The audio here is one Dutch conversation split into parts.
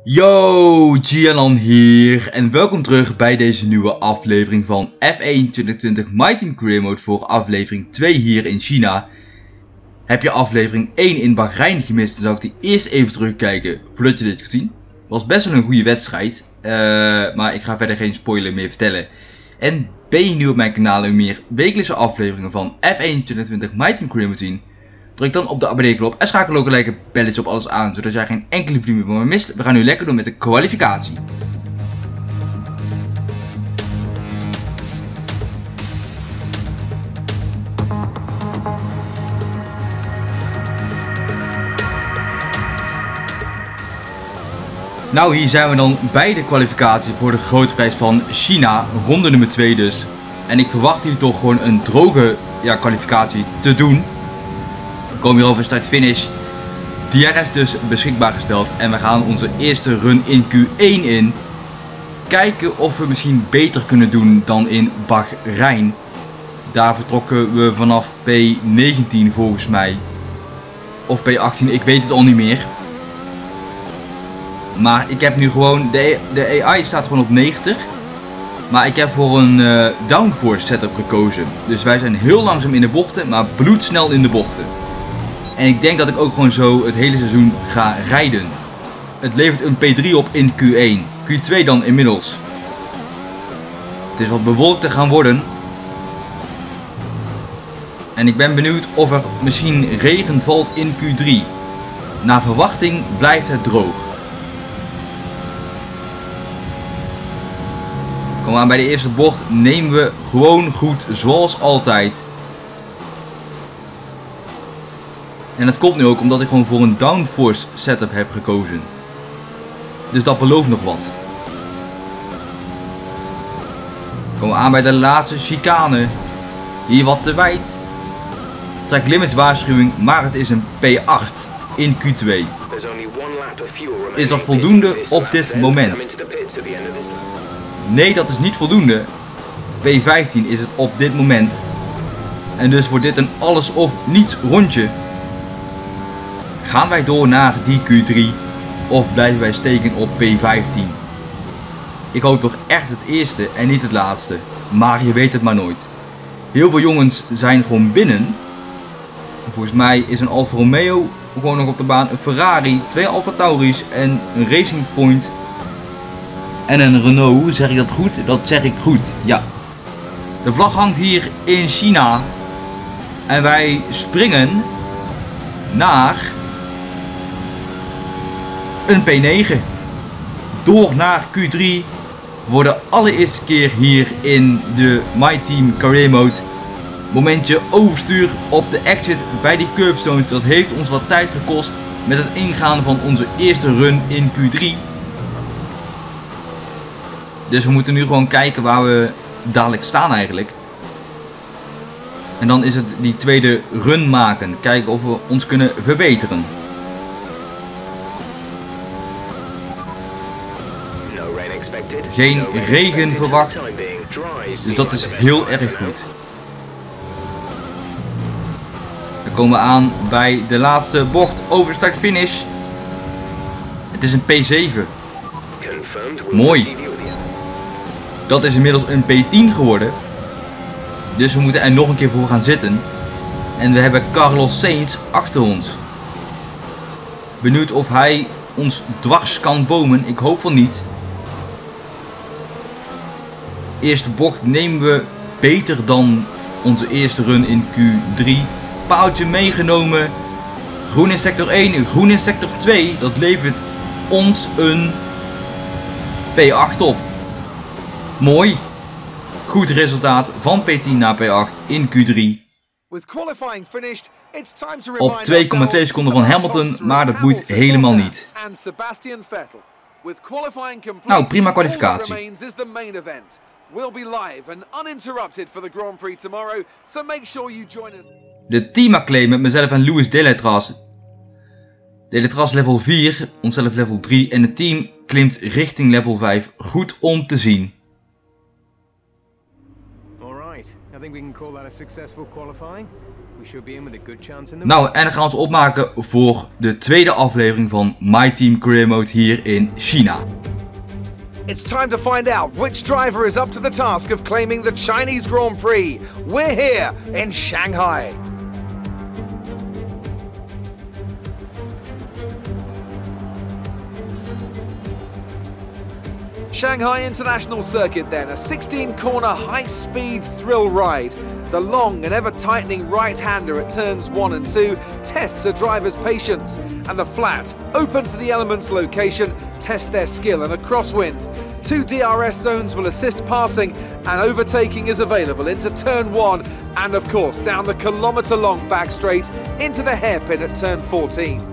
Yo, Gianan hier en welkom terug bij deze nieuwe aflevering van F1 2020 My Team Career Mode voor aflevering 2 hier in China. Heb je aflevering 1 in Bahrein gemist, dan zou ik die eerst even terugkijken voordat je dit kunt zien. Was best wel een goede wedstrijd, maar ik ga verder geen spoiler meer vertellen. En ben je nieuw op mijn kanaal en meer wekelijkse afleveringen van F1 2020 My Team Career Mode zien? Druk dan op de abonneerknop en schakel ook gelijk een belletje op alles aan, zodat jij geen enkele video meer van me mist. We gaan nu lekker door met de kwalificatie. Nou, hier zijn we dan bij de kwalificatie voor de grote prijs van China, ronde nummer 2 dus. En ik verwacht hier toch gewoon een droge kwalificatie te doen. We komen hier over start-finish. DRS dus beschikbaar gesteld en we gaan onze eerste run in Q1 in. Kijken of we misschien beter kunnen doen dan in Bahrein. Daar vertrokken we vanaf P19 volgens mij. Of P18, ik weet het al niet meer. Maar ik heb nu gewoon, de AI staat gewoon op 90. Maar ik heb voor een downforce setup gekozen. Dus wij zijn heel langzaam in de bochten, maar bloedsnel in de bochten. En ik denk dat ik ook gewoon zo het hele seizoen ga rijden. Het levert een P3 op in Q1. Q2 dan inmiddels. Het is wat bewolkt te gaan worden. En ik ben benieuwd of er misschien regen valt in Q3. Naar verwachting blijft het droog. Kom aan, bij de eerste bocht nemen we gewoon goed zoals altijd. En dat komt nu ook omdat ik gewoon voor een downforce setup heb gekozen. Dus dat belooft nog wat. Komen we aan bij de laatste chicane. Hier wat te wijd. Track limits waarschuwing, maar het is een P8 in Q2. Is dat voldoende op dit moment? Nee, dat is niet voldoende. P15 is het op dit moment. En dus wordt dit een alles of niets rondje. Gaan wij door naar die Q3 of blijven wij steken op P15? Ik hoop toch echt het eerste en niet het laatste. Maar je weet het maar nooit. Heel veel jongens zijn gewoon binnen. Volgens mij is een Alfa Romeo gewoon nog op de baan. Een Ferrari, 2 Alfa Tauris en een Racing Point. En een Renault, zeg ik dat goed? Dat zeg ik goed, ja. De vlag hangt hier in China. En wij springen naar een P9. Door naar Q3 voor de allereerste keer hier in de My Team Career Mode. Momentje overstuur op de exit bij die curbstones. Dat heeft ons wat tijd gekost met het ingaan van onze eerste run in Q3. Dus we moeten nu gewoon kijken waar we dadelijk staan eigenlijk. En dan is het die tweede run maken. Kijken of we ons kunnen verbeteren. Geen regen verwacht. Dus dat is heel erg goed. Dan komen we aan bij de laatste bocht over start-finish. Het is een P7. Mooi. Dat is inmiddels een P10 geworden. Dus we moeten er nog een keer voor gaan zitten. En we hebben Carlos Sainz achter ons. Benieuwd of hij ons dwars kan bomen. Ik hoop van niet. Eerste bocht nemen we beter dan onze eerste run in Q3. Paaltje meegenomen. Groen in sector 1, groen in sector 2. Dat levert ons een P8 op. Mooi. Goed resultaat van P10 naar P8 in Q3. Op 2,2 seconden van Hamilton, maar dat boeit helemaal niet. Nou, prima kwalificatie. De teamacclaim met mezelf en Luis Deletras. Deletras level 4, onszelf level 3 en het team klimt richting level 5. Goed om te zien. I think we can call that a successful qualifying. Nou, en dan gaan we ons opmaken voor de tweede aflevering van My Team Career Mode hier in China. It's time to find out which driver is up to the task of claiming the Chinese Grand Prix. We're here in Shanghai. Shanghai International Circuit then, a 16-corner high-speed thrill ride. The long and ever-tightening right-hander at turns 1 and 2 tests a driver's patience, and the flat, open to the elements location, tests their skill in a crosswind. 2 DRS zones will assist passing, and overtaking is available into turn 1 and of course down the kilometre-long back straight into the hairpin at turn 14.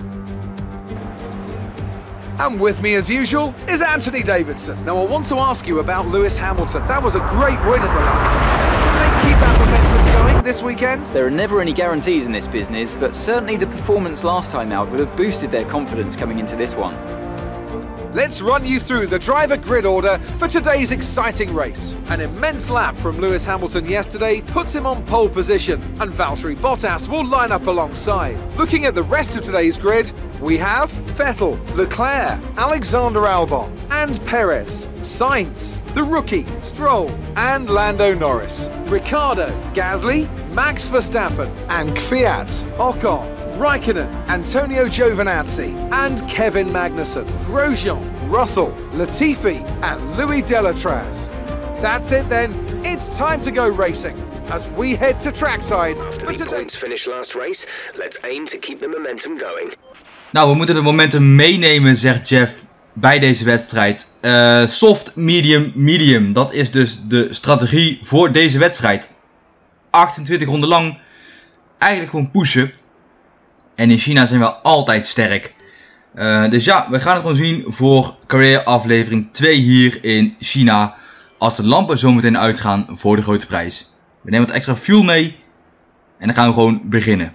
And with me as usual is Anthony Davidson. Now I want to ask you about Lewis Hamilton. That was a great win in the last race. Can they keep that momentum going this weekend? There are never any guarantees in this business, but certainly the performance last time out would have boosted their confidence coming into this one. Let's run you through the driver grid order for today's exciting race. An immense lap from Lewis Hamilton yesterday puts him on pole position, and Valtteri Bottas will line up alongside. Looking at the rest of today's grid, we have Vettel, Leclerc, Alexander Albon, and Perez, Sainz, the rookie, Stroll, and Lando Norris, Ricciardo, Gasly, Max Verstappen, and Kvyat, Ocon, Raikkonen, Antonio Giovinazzi, and Kevin Magnussen, Grosjean, Russell, Latifi, and Louis Delatraz. That's it then, it's time to go racing as we head to trackside. After the points finished last race, let's aim to keep the momentum going. Nou, we moeten het momentum meenemen, zegt Jeff, bij deze wedstrijd. Soft, medium, medium. Dat is dus de strategie voor deze wedstrijd. 28 ronden lang. Eigenlijk gewoon pushen. En in China zijn we altijd sterk. Dus ja, we gaan het gewoon zien voor Career aflevering 2 hier in China. Als de lampen zometeen uitgaan voor de grote prijs. We nemen wat extra fuel mee. En dan gaan we gewoon beginnen.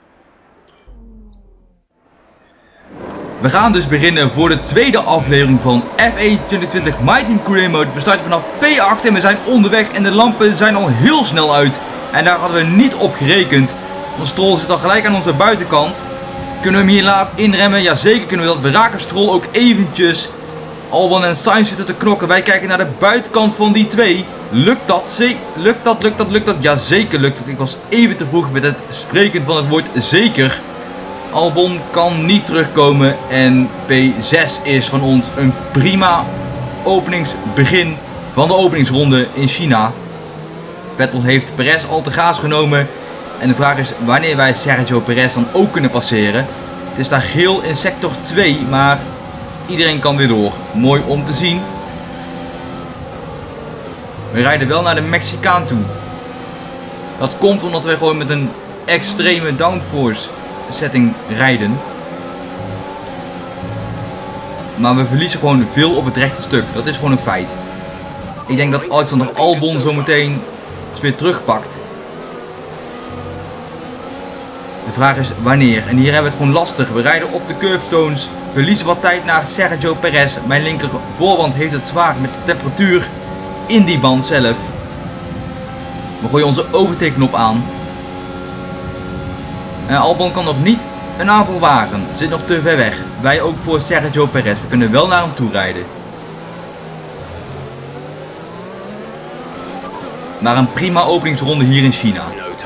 We gaan dus beginnen voor de tweede aflevering van F1 2020 My Team Career Mode. We starten vanaf P8 en we zijn onderweg en de lampen zijn al heel snel uit. En daar hadden we niet op gerekend. Onze Stroll zit al gelijk aan onze buitenkant. Kunnen we hem hier laten inremmen? Jazeker kunnen we dat. We raken Stroll ook eventjes. Albon en Sainz zitten te knokken. Wij kijken naar de buitenkant van die twee. Lukt dat? Lukt dat? Jazeker lukt het. Ik was even te vroeg met het spreken van het woord zeker. Albon kan niet terugkomen. En P6 is van ons een prima openingsbegin van de openingsronde in China. Vettel heeft Perez al te gaas genomen. En de vraag is wanneer wij Sergio Perez dan ook kunnen passeren. Het is daar geel in sector 2, maar iedereen kan weer door. Mooi om te zien. We rijden wel naar de Mexicaan toe. Dat komt omdat we gewoon met een extreme downforce setting rijden. Maar we verliezen gewoon veel op het rechte stuk. Dat is gewoon een feit. Ik denk dat Alexander Albon zometeen het weer terugpakt. De vraag is wanneer. En hier hebben we het gewoon lastig. We rijden op de curbstones. Verliezen wat tijd naar Sergio Perez. Mijn linker voorband heeft het zwaar met de temperatuur in die band zelf. We gooien onze overtake knop aan. En Albon kan nog niet een aanval wagen. Zit nog te ver weg. Wij ook voor Sergio Perez. We kunnen wel naar hem toe rijden. Maar een prima openingsronde hier in China.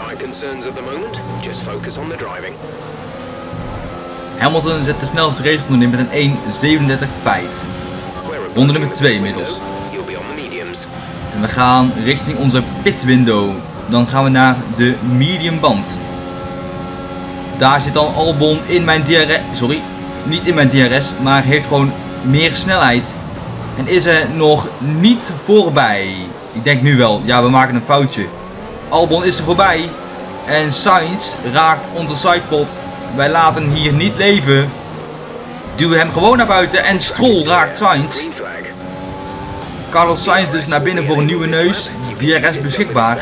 Hamilton zet de snelste raceronde in met een 1:37.5. Ronde nummer 2 inmiddels. En we gaan richting onze pit window. Dan gaan we naar de medium band. Daar zit dan Albon in mijn DRS. Sorry, niet in mijn DRS, maar heeft gewoon meer snelheid. En is er nog niet voorbij. Ik denk nu wel. Ja, we maken een foutje. Albon is er voorbij. En Sainz raakt onze sidepod. Wij laten hem hier niet leven. Duwen hem gewoon naar buiten. En Stroll raakt Sainz. Carlos Sainz dus naar binnen voor een nieuwe neus. DRS beschikbaar.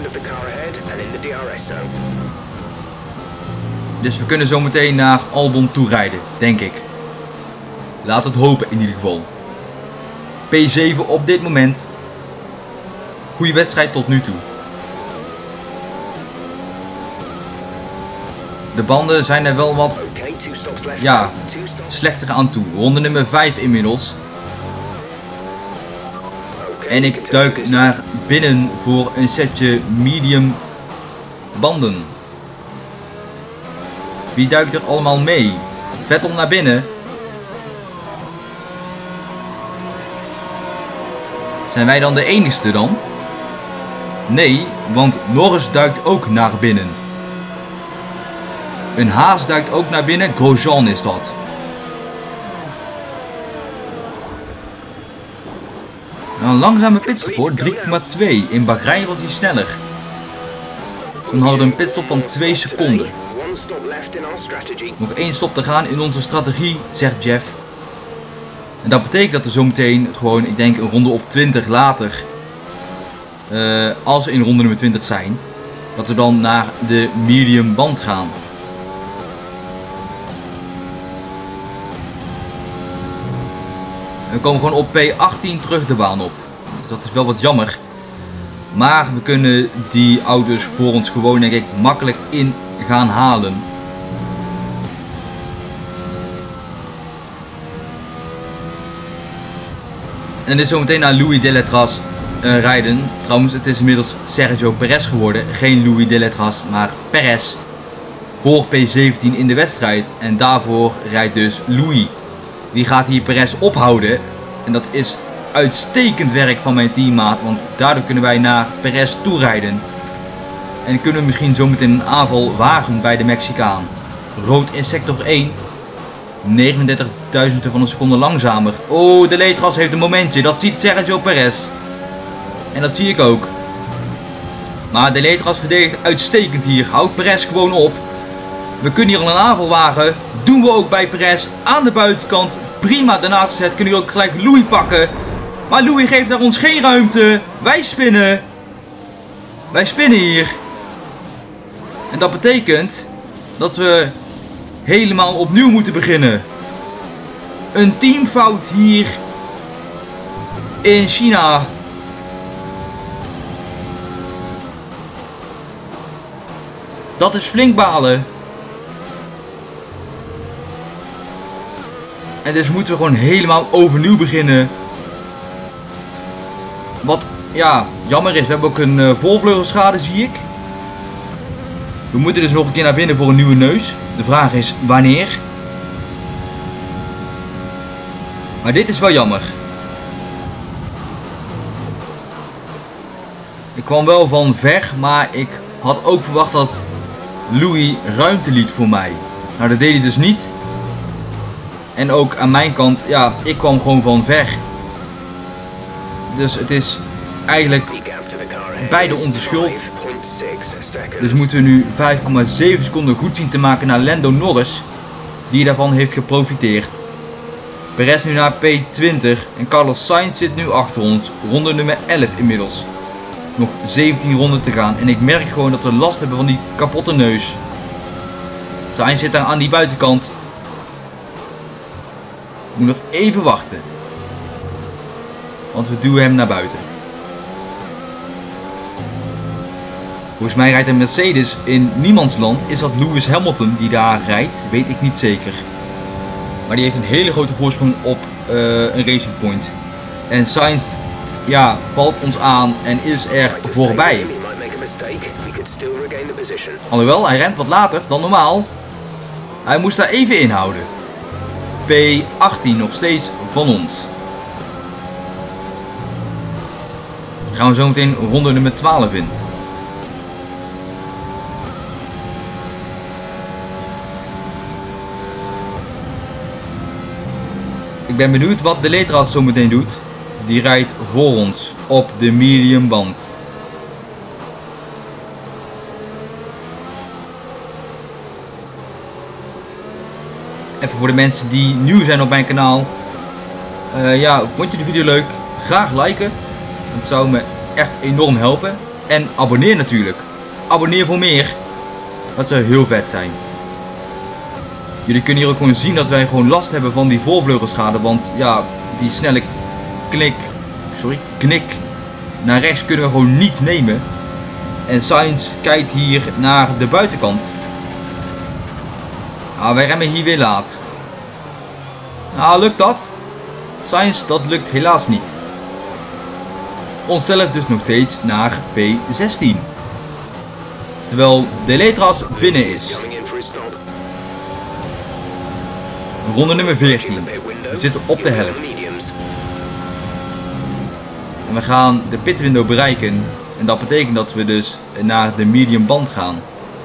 Dus we kunnen zo meteen naar Albon toe rijden. Denk ik. Laat het hopen in ieder geval. P7 op dit moment. Goede wedstrijd tot nu toe. De banden zijn er wel wat, ja, slechter aan toe. Ronde nummer 5 inmiddels. En ik duik naar binnen voor een setje medium banden. Wie duikt er allemaal mee? Vettel naar binnen. Zijn wij dan de enigste dan? Nee, want Norris duikt ook naar binnen. Een Haas duikt ook naar binnen. Grosjean is dat. Nou, een langzame pitstop hoor. 3,2. In Bahrein was hij sneller. Toen hadden we een pitstop van 2 seconden. Nog 1 stop te gaan in onze strategie, zegt Jeff. En dat betekent dat we zometeen gewoon, ik denk een ronde of 20 later, als we in ronde nummer 20 zijn, dat we dan naar de medium band gaan. En we komen gewoon op P18 terug de baan op. Dus dat is wel wat jammer. Maar we kunnen die auto's voor ons gewoon, denk ik, makkelijk in gaan halen. En dit is zometeen naar Louis Delétraz rijden. Trouwens, het is inmiddels Sergio Perez geworden. Geen Louis Delétraz, maar Perez. Voor P17 in de wedstrijd. En daarvoor rijdt dus Louis. Die gaat hier Perez ophouden. En dat is uitstekend werk van mijn teammaat. Want daardoor kunnen wij naar Perez toe rijden. En kunnen we misschien zometeen een aanval wagen bij de Mexicaan. Rood in sector 1. 39.000 van een seconde langzamer. Oh, Delétraz heeft een momentje. Dat ziet Sergio Perez. En dat zie ik ook. Maar Delétraz verdedigt uitstekend hier. Houdt Perez gewoon op. We kunnen hier al een aanval wagen. Doen we ook bij Perez aan de buitenkant. Prima, daarna set kunnen we ook gelijk Louis pakken. Maar Louis geeft naar ons geen ruimte. Wij spinnen. Wij spinnen hier. En dat betekent dat we helemaal opnieuw moeten beginnen. Een teamfout hier in China. Dat is flink balen. En dus moeten we gewoon helemaal overnieuw beginnen. Wat ja, jammer is. We hebben ook een voorvleugelschade, zie ik. We moeten dus nog een keer naar binnen voor een nieuwe neus. De vraag is wanneer. Maar dit is wel jammer. Ik kwam wel van ver, maar ik had ook verwacht dat Louis ruimte liet voor mij. Nou, dat deed hij dus niet. En ook aan mijn kant, ja, ik kwam gewoon van ver. Dus het is eigenlijk beide onze schuld. Dus moeten we nu 5,7 seconden goed zien te maken naar Lando Norris. Die daarvan heeft geprofiteerd. Perez nu naar P20 en Carlos Sainz zit nu achter ons. Ronde nummer 11 inmiddels. Nog 17 ronden te gaan en ik merk gewoon dat we last hebben van die kapotte neus. Sainz zit daar aan die buitenkant. Moet nog even wachten. Want we duwen hem naar buiten. Volgens mij rijdt een Mercedes in niemandsland. Is dat Lewis Hamilton die daar rijdt? Weet ik niet zeker. Maar die heeft een hele grote voorsprong op een Racing Point. En Sainz, ja, valt ons aan en is er voorbij. Alhoewel, hij rent wat later dan normaal. Hij moest daar even inhouden. P18 nog steeds van ons. Dan gaan we zo meteen ronde nummer 12 in. Ik ben benieuwd wat Delétraz zo meteen doet. Die rijdt voor ons op de medium band. Even voor de mensen die nieuw zijn op mijn kanaal. Ja, vond je de video leuk? Graag liken. Dat zou me echt enorm helpen. En abonneer natuurlijk. Abonneer voor meer. Dat zou heel vet zijn. Jullie kunnen hier ook gewoon zien dat wij gewoon last hebben van die voorvleugelschade. Want ja, die snelle knik naar rechts kunnen we gewoon niet nemen. En Sainz kijkt hier naar de buitenkant. Ah, wij remmen hier weer laat. Nou, lukt dat? Sainz, dat lukt helaas niet. Onszelf dus nog steeds naar P16. Terwijl De Letras binnen is. Ronde nummer 14. We zitten op de helft. En we gaan de pitwindow bereiken. En dat betekent dat we dus naar de medium band gaan.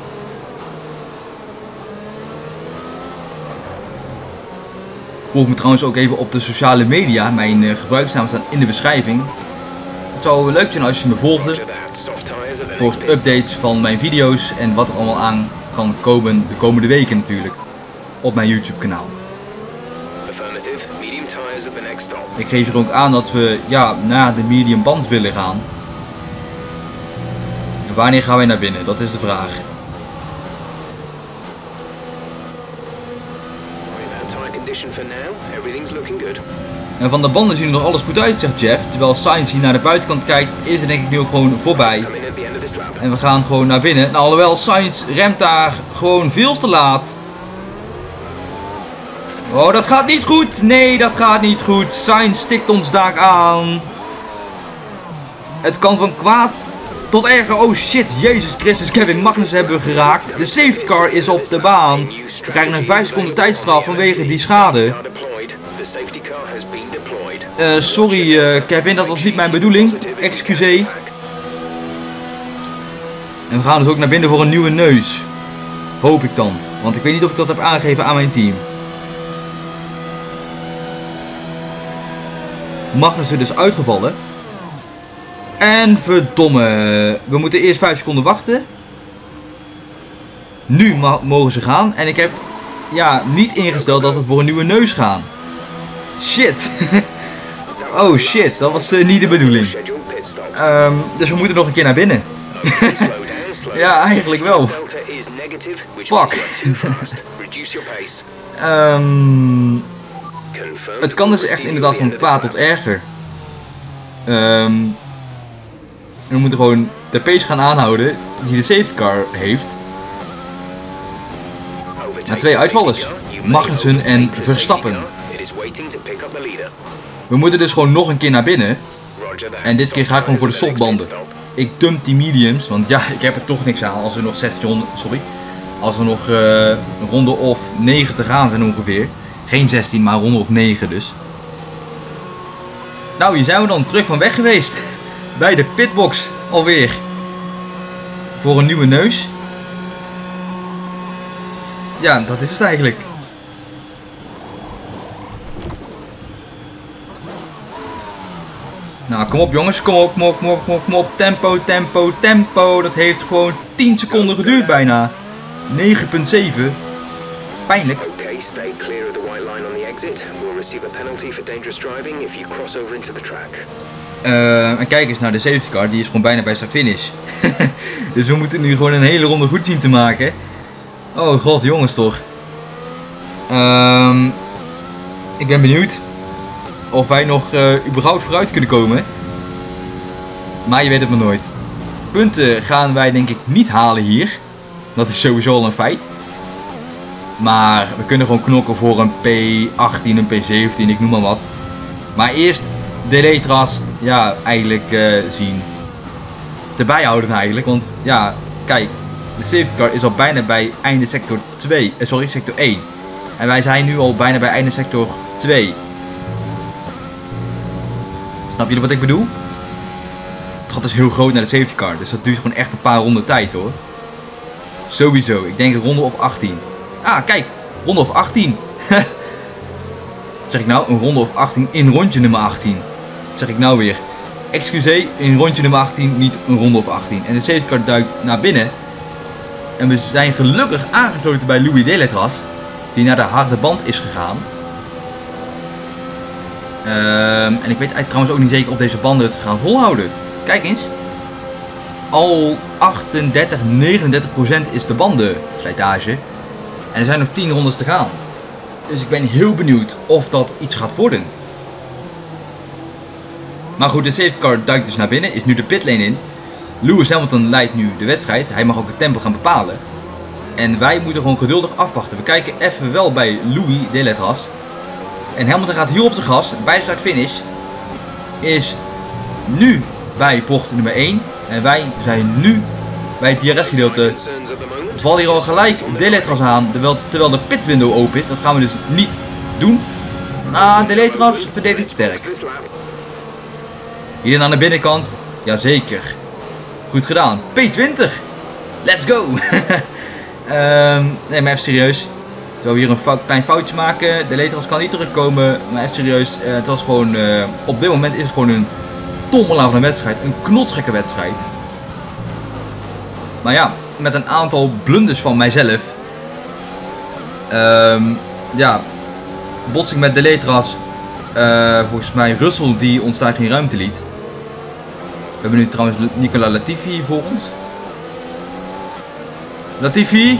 Volg me trouwens ook even op de sociale media. Mijn gebruikersnaam staat in de beschrijving. Het zou leuk zijn als je me volgde. Volgt updates van mijn video's en wat er allemaal aan kan komen de komende weken natuurlijk. Op mijn YouTube kanaal. Ik geef er ook aan dat we naar de medium band willen gaan. En wanneer gaan wij naar binnen? Dat is de vraag. En van de banden zien er nog alles goed uit, zegt Jeff. Terwijl Sainz hier naar de buitenkant kijkt, is er denk ik nu ook gewoon voorbij. En we gaan gewoon naar binnen. Nou, alhoewel Sainz remt daar gewoon veel te laat. Oh, dat gaat niet goed. Nee, dat gaat niet goed. Sainz stikt ons daar aan. Het kan van kwaad tot erger. Oh shit, Jezus Christus, Kevin Magnussen hebben we geraakt. De safety car is op de baan. We krijgen een 5 seconden tijdstraf vanwege die schade. Sorry Kevin, dat was niet mijn bedoeling. Excuseer. En we gaan dus ook naar binnen voor een nieuwe neus. Hoop ik dan. Want ik weet niet of ik dat heb aangegeven aan mijn team. Magnussen dus uitgevallen. En verdomme. We moeten eerst 5 seconden wachten. Nu mogen ze gaan. En ik heb niet ingesteld dat we voor een nieuwe neus gaan. Shit. Oh shit, dat was niet de bedoeling. Dus we moeten nog een keer naar binnen. Ja, eigenlijk wel. Fuck. Het kan dus echt inderdaad van kwaad tot erger. We moeten gewoon de pace gaan aanhouden die de safety car heeft. Na 2 uitvallers. Magnussen en Verstappen. We moeten dus gewoon nog een keer naar binnen. En dit keer ga ik gewoon voor de softbanden. Ik dump die mediums, want ja, ik heb er toch niks aan als er nog 16, als er nog een ronde of 9 te gaan zijn ongeveer. Geen 16, maar een ronde of 9 dus. Nou, hier zijn we dan terug van weg geweest. Bij de pitbox alweer. Voor een nieuwe neus. Ja, dat is het eigenlijk. Nou, kom op jongens, kom op. Tempo. Dat heeft gewoon 10 seconden geduurd bijna. 9,7. Pijnlijk. En kijk eens naar de safety car, die is gewoon bijna bij start finish. Dus we moeten nu gewoon een hele ronde goed zien te maken. Oh god, jongens toch. Ik ben benieuwd of wij nog überhaupt vooruit kunnen komen. Maar je weet het maar nooit. Punten gaan wij denk ik niet halen hier. Dat is sowieso al een feit. Maar we kunnen gewoon knokken voor een P18, een P17, ik noem maar wat. Maar eerst de Letras, eigenlijk zien. Te bijhouden eigenlijk, want kijk. De safety car is al bijna bij einde sector 2, sector 1. En wij zijn nu al bijna bij einde sector 2. Snap jullie wat ik bedoel? Het gat is heel groot naar de safety car, dus dat duurt gewoon echt een paar ronden tijd hoor. Sowieso, ik denk een ronde of 18. Ah, kijk, ronde of 18. Zeg ik nou, een ronde of 18 in rondje nummer 18. Zeg ik nou weer. Excuseer, in rondje nummer 18, niet een ronde of 18. En de safety car duikt naar binnen. En we zijn gelukkig aangesloten bij Louis De Letras, die naar de harde band is gegaan. En ik weet trouwens ook niet zeker of deze banden het gaan volhouden. Kijk eens. Al 39% is de bandenslijtage. En er zijn nog 10 rondes te gaan. Dus ik ben heel benieuwd of dat iets gaat worden. Maar goed, de safety car duikt dus naar binnen, is nu de pitlane in. Lewis Hamilton leidt nu de wedstrijd. Hij mag ook het tempo gaan bepalen. En wij moeten gewoon geduldig afwachten. We kijken even wel bij Louis Deletras. En Hamilton gaat hier op zijn gas. Bij start-finish is nu bij bocht nummer 1. En wij zijn nu bij het DRS-gedeelte. Het valt hier al gelijk Deletras aan, terwijl de pitwindow open is. Dat gaan we dus niet doen. Nou, Deletras verdedigt sterk. Hier aan de binnenkant. Jazeker. Goed gedaan. P20. Let's go. Nee, maar even serieus. Terwijl we hier een klein foutje maken. Deletras kan niet terugkomen. Maar even serieus. Het was gewoon... op dit moment is het gewoon een tommelaar van een wedstrijd. Een knotsgekke wedstrijd. Maar ja, met een aantal blunders van mijzelf. Ja, botsing met Deletras. Volgens mij Russell die ons daar geen ruimte liet. We hebben nu trouwens Nicolas Latifi hier voor ons. Latifi.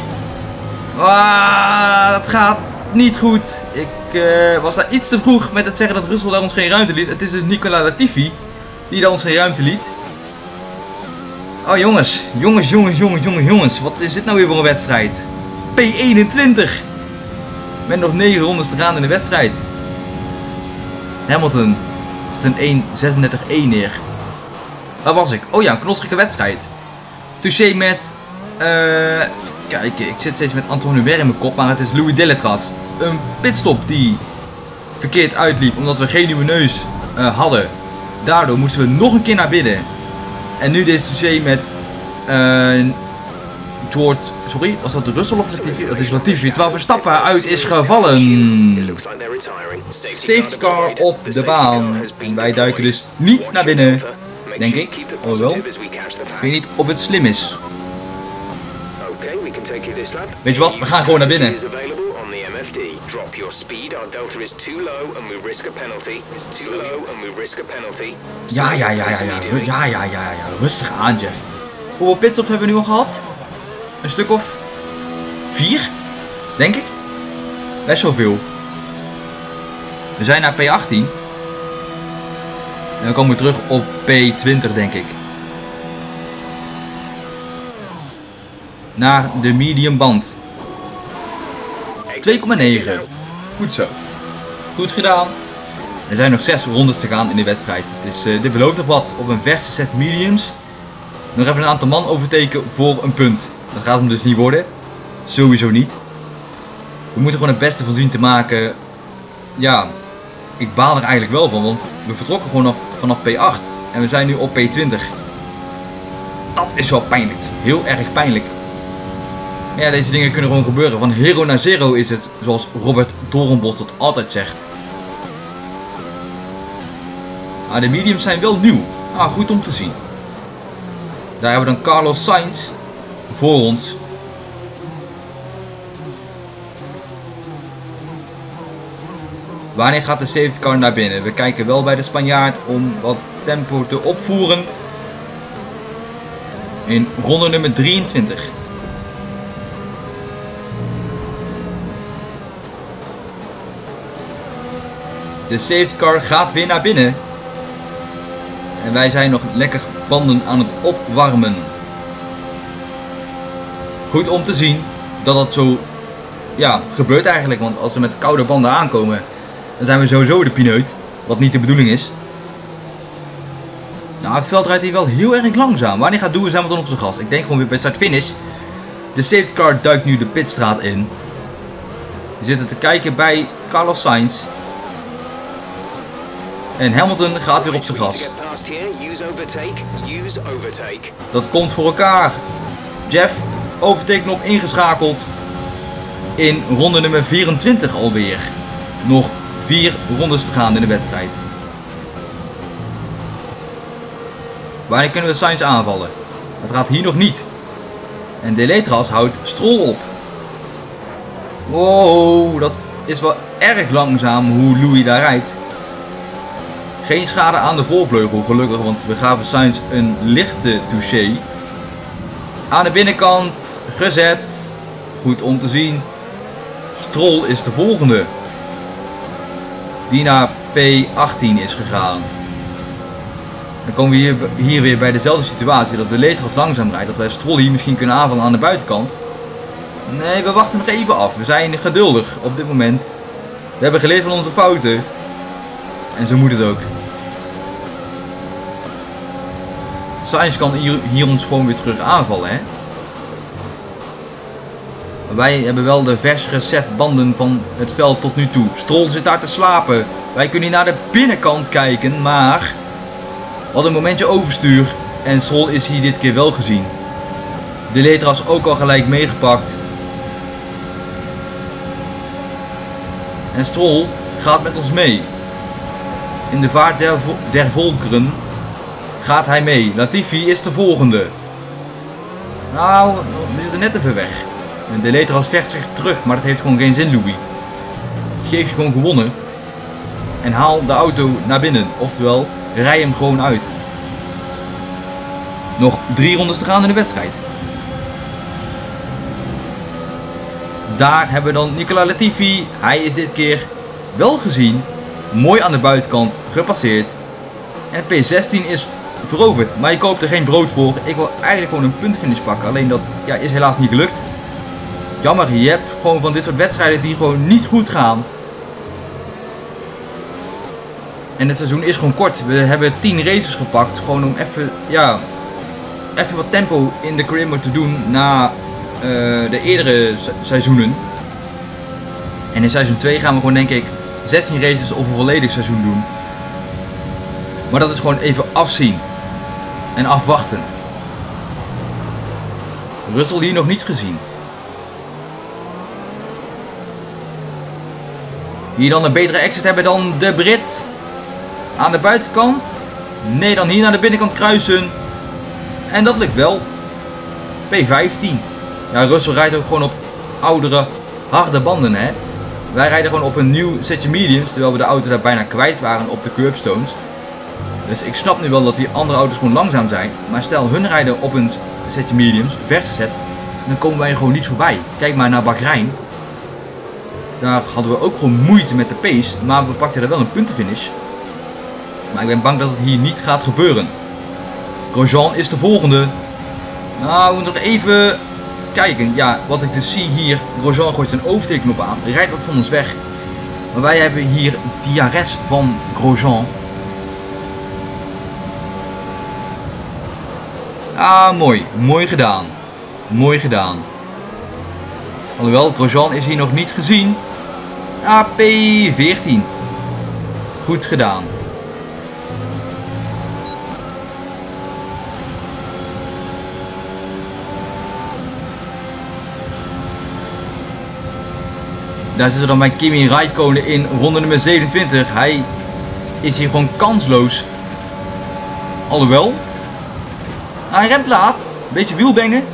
Dat gaat niet goed. Ik was daar iets te vroeg met het zeggen dat Russell daar ons geen ruimte liet. Het is dus Nicolas Latifi die daar ons geen ruimte liet. Oh jongens. Wat is dit nou weer voor een wedstrijd? P21. Met nog 9 rondes te gaan in de wedstrijd. Hamilton zet een 1.36.1 neer. Waar was ik? Oh ja, een knotsgekke wedstrijd. Touché met... kijk, ik zit steeds met Antoine Hubert in mijn kop, maar het is Louis Deletras. Een pitstop die verkeerd uitliep omdat we geen nieuwe neus hadden. Daardoor moesten we nog een keer naar binnen. En nu deze touché met George, sorry, was dat de Russell of Latifi? Dat is Latifi, terwijl Verstappen uit is gevallen. Safety car op de baan. En wij duiken dus niet naar binnen, denk ik. Oh wel. Ik weet niet of het slim is. Weet je wat, we gaan gewoon naar binnen. Ja, rustig aan, Jeff. Hoeveel pitstops hebben we nu al gehad? Een stuk of 4, denk ik. Best wel veel. We zijn naar P18. En dan komen we terug op P20, denk ik. Naar de medium band. 2,9. Goed zo. Goed gedaan. Er zijn nog 6 rondes te gaan in de wedstrijd. Dus dit belooft nog wat op een verse set mediums. Nog even een aantal man overteken voor een punt. Dat gaat hem dus niet worden. Sowieso niet. We moeten gewoon het beste van zien te maken. Ja, ik baal er eigenlijk wel van. Want we vertrokken gewoon vanaf P8. En we zijn nu op P20. Dat is wel pijnlijk. Heel erg pijnlijk. Maar ja, deze dingen kunnen gewoon gebeuren. Van hero naar zero is het. Zoals Robert Doornbos dat altijd zegt. Maar de mediums zijn wel nieuw. Goed om te zien. Daar hebben we dan Carlos Sainz voor ons. Wanneer gaat de safety car naar binnen? We kijken wel bij de Spanjaard om wat tempo te opvoeren. In ronde nummer 23. De safety car gaat weer naar binnen. En wij zijn nog lekker banden aan het opwarmen. Goed om te zien dat dat zo gebeurt eigenlijk. Want als we met koude banden aankomen, dan zijn we sowieso de pineut. Wat niet de bedoeling is. Nou, het veld rijdt hier wel heel erg langzaam. Wanneer gaat Lewis Hamilton op zijn gas? Ik denk gewoon weer bij start-finish. De safety car duikt nu de pitstraat in. We zitten te kijken bij Carlos Sainz. En Hamilton gaat weer op zijn gas. Dat komt voor elkaar. Jeff, overtake knop ingeschakeld. In ronde nummer 24 alweer. Nog 4 rondes te gaan in de wedstrijd. Wanneer kunnen we Sainz aanvallen? Dat gaat hier nog niet. En Deletras houdt Stroll op. Wow, dat is wel erg langzaam hoe Louis daar rijdt. Geen schade aan de voorvleugel, gelukkig, want we gaven Sainz een lichte touché. Aan de binnenkant gezet. Goed om te zien. Stroll is de volgende. Die naar P18 is gegaan. Dan komen we hier weer bij dezelfde situatie. Dat de Deletras langzaam rijdt. Dat wij Stroll hier misschien kunnen aanvallen aan de buitenkant. Nee, we wachten nog even af. We zijn geduldig op dit moment. We hebben geleerd van onze fouten. En zo moet het ook. Sainz kan hier ons gewoon weer terug aanvallen, hè. Wij hebben wel de versere set banden van het veld tot nu toe. Stroll zit daar te slapen. Wij kunnen hier naar de binnenkant kijken, maar... we hadden een momentje overstuur. En Stroll is hier dit keer wel gezien. De Letras ook al gelijk meegepakt. En Stroll gaat met ons mee. In de vaart der volkeren gaat hij mee. Latifi is de volgende. Nou, we zitten net even weg. En de Letras vecht zich terug, maar dat heeft gewoon geen zin, Louis. Geef je gewoon gewonnen. En haal de auto naar binnen. Oftewel, rij hem gewoon uit. Nog 3 rondes te gaan in de wedstrijd. Daar hebben we dan Nicolas Latifi. Hij is dit keer wel gezien. Mooi aan de buitenkant gepasseerd. En P16 is veroverd. Maar je koopt er geen brood voor. Ik wil eigenlijk gewoon een puntfinish pakken. Alleen dat ja, is helaas niet gelukt. Jammer, je hebt gewoon van dit soort wedstrijden die gewoon niet goed gaan. En het seizoen is gewoon kort. We hebben 10 races gepakt. Gewoon om even, ja, even wat tempo in de career mode te doen na de eerdere seizoenen. En in seizoen 2 gaan we gewoon denk ik 16 races of een volledig seizoen doen. Maar dat is gewoon even afzien. En afwachten. Russell hier nog niet gezien. Hier dan een betere exit hebben dan de Brit. Aan de buitenkant. Nee, dan hier naar de binnenkant kruisen. En dat lukt wel. P15. Ja, Russell rijdt ook gewoon op oudere, harde banden, hè. Wij rijden gewoon op een nieuw setje mediums. Terwijl we de auto daar bijna kwijt waren op de curbstones. Dus ik snap nu wel dat die andere auto's gewoon langzaam zijn. Maar stel hun rijden op een setje mediums, verse set. Dan komen wij gewoon niet voorbij. Kijk maar naar Bahrein. Daar hadden we ook gewoon moeite met de pace. Maar we pakten er wel een puntenfinish. Maar ik ben bang dat het hier niet gaat gebeuren. Grosjean is de volgende. Nou, we moeten nog even kijken. Ja, wat ik dus zie hier. Grosjean gooit zijn overstekenknop aan. Rijdt wat van ons weg. Maar wij hebben hier DRS van Grosjean. Ah, mooi. Mooi gedaan. Mooi gedaan. Alhoewel, Grosjean is hier nog niet gezien. Ah, P14. Goed gedaan. Daar zitten dan bij Kimi Räikkönen in ronde nummer 27. Hij is hier gewoon kansloos. Alhoewel. Hij remt laat. Beetje wielbengen.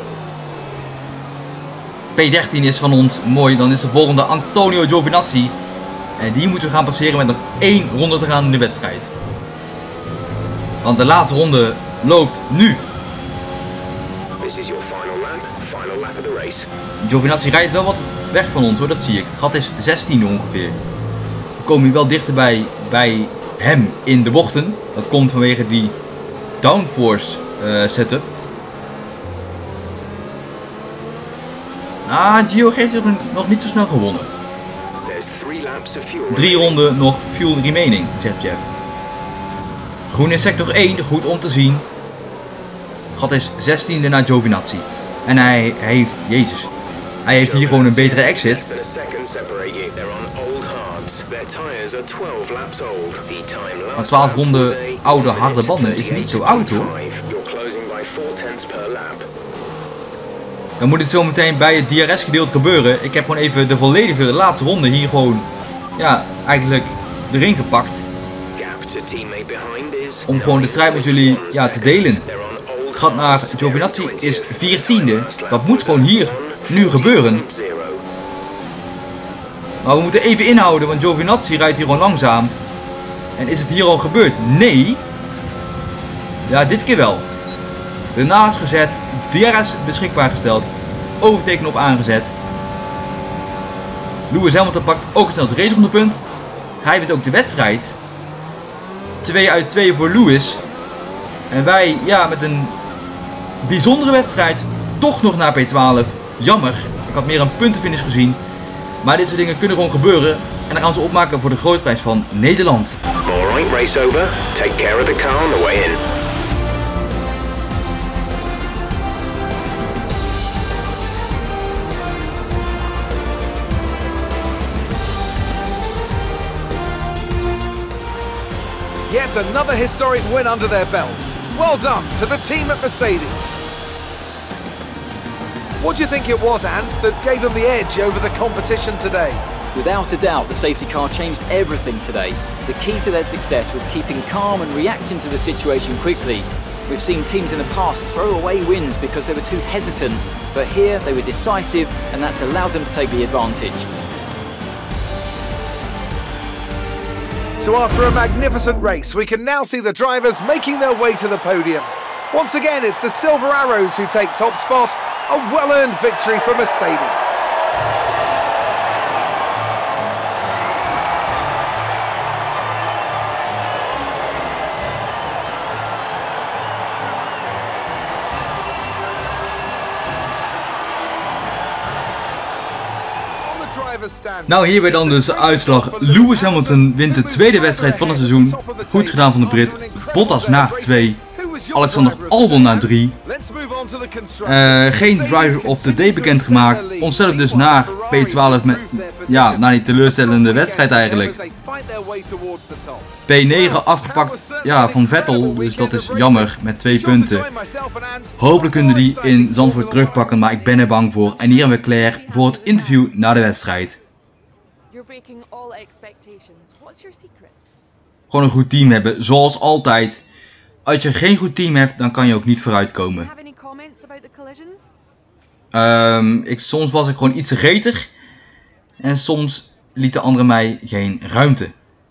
P13 is van ons mooi. Dan is de volgende Antonio Giovinazzi. En die moeten we gaan passeren met nog 1 ronde te gaan in de wedstrijd. Want de laatste ronde loopt nu. This is your final lap of the race. Giovinazzi rijdt wel wat weg van ons hoor, dat zie ik. Het gat is 16 ongeveer. We komen hier wel dichterbij bij hem in de bochten. Dat komt vanwege die downforce setup. Ah, Gio heeft nog niet zo snel gewonnen. 3 ronden nog fuel remaining, zegt Jeff. Groen in sector 1, goed om te zien. Het gat is 16e naar Giovinazzi. En hij heeft, jezus, hij heeft hier gewoon een betere exit. Maar 12 ronden oude harde banden is niet zo oud hoor. Dan moet het zo meteen bij het DRS gedeelte gebeuren. Ik heb gewoon even de volledige laatste ronde hier gewoon, ja, eigenlijk erin gepakt. Om gewoon de strijd met jullie, ja, te delen. Het gat naar Giovinazzi is 14e. Dat moet gewoon hier nu gebeuren. Maar we moeten even inhouden, want Giovinazzi rijdt hier gewoon langzaam. En is het hier al gebeurd? Nee. Ja, dit keer wel. Ernaast gezet, DRS beschikbaar gesteld, overtekenknop aangezet. Lewis Hamilton pakt ook het snelste racerondepunt. Hij wint ook de wedstrijd. 2 uit 2 voor Lewis. En wij, ja, met een bijzondere wedstrijd toch nog naar P12. Jammer. Ik had meer een puntenfinish gezien. Maar dit soort dingen kunnen gewoon gebeuren. En dan gaan we ze opmaken voor de grote prijs van Nederland. Alright, race over. Take care of the car on the way in. Yet another historic win under their belts. Well done to the team at Mercedes. What do you think it was, Ant, that gave them the edge over the competition today? Without a doubt, the safety car changed everything today. The key to their success was keeping calm and reacting to the situation quickly. We've seen teams in the past throw away wins because they were too hesitant, but here they were decisive and that's allowed them to take the advantage. So after a magnificent race, we can now see the drivers making their way to the podium. Once again, it's the Silver Arrows who take top spot, a well-earned victory for Mercedes. Nou, hierbij dan dus de uitslag. Lewis Hamilton wint de tweede wedstrijd van het seizoen. Goed gedaan van de Brit. Bottas na 2. Alexander Albon na 3. Geen driver of the day bekendgemaakt. Onszelf dus naar P12 met, ja, na die teleurstellende wedstrijd eigenlijk. P9 afgepakt, ja, van Vettel, dus dat is jammer met 2 punten. Hopelijk kunnen we die in Zandvoort terugpakken, maar ik ben er bang voor. En hier hebben we Claire voor het interview na de wedstrijd. Gewoon een goed team hebben, zoals altijd. Als je geen goed team hebt, dan kan je ook niet vooruitkomen. Soms was ik gewoon iets te gretig. En soms lieten anderen mij geen ruimte.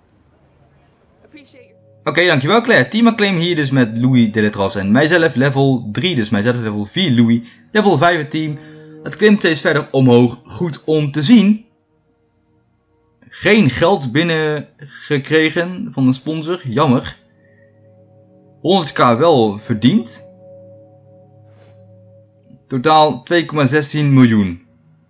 Oké, dankjewel Claire. Team acclaim hier dus met Louis Deletras en mijzelf level 3. Dus mijzelf level 4, Louis. Level 5 het team. Het klimt steeds verder omhoog. Goed om te zien. Geen geld binnengekregen van een sponsor. Jammer. 100k wel verdiend. Totaal 2,16 miljoen.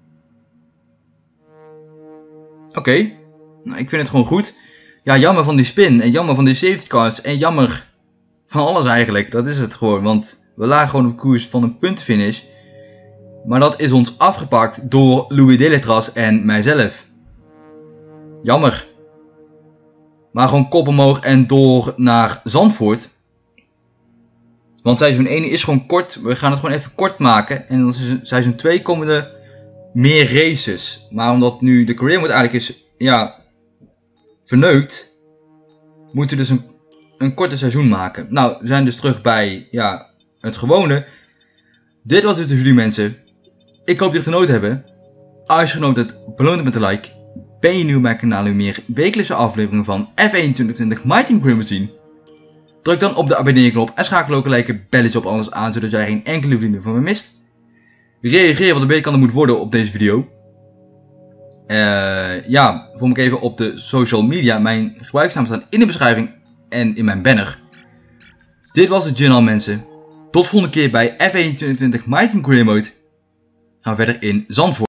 Oké. Nou, ik vind het gewoon goed. Ja, jammer van die spin. En jammer van die safety cars. En jammer van alles eigenlijk. Dat is het gewoon. Want we lagen gewoon op koers van een puntenfinish. Maar dat is ons afgepakt door Louis Deletras en mijzelf. Jammer. Maar gewoon kop omhoog en door naar Zandvoort. Want seizoen 1 is gewoon kort. We gaan het gewoon even kort maken. En dan is seizoen 2 komen er meer races. Maar omdat nu de career mode eigenlijk is, ja, verneukt, moeten we dus een korte seizoen maken. Nou, we zijn dus terug bij, ja, het gewone. Dit was het voor jullie mensen. Ik hoop dat jullie genoten hebben. Als je genoten hebt, beloon het met een like. Ben je nieuw bij mijn kanaal en meer wekelijkse afleveringen van F1 2020 My Team Career zien? Druk dan op de abonneerknop en schakel ook gelijk een belletje op alles aan, zodat jij geen enkele video meer van me mist. Reageer wat er beter kan moet worden op deze video. Ja, volg me even op de social media. Mijn gebruikersnaam staan in de beschrijving en in mijn banner. Dit was het journaal mensen. Tot de volgende keer bij F1 2020 My Team Career Mode. Gaan we verder in Zandvoort.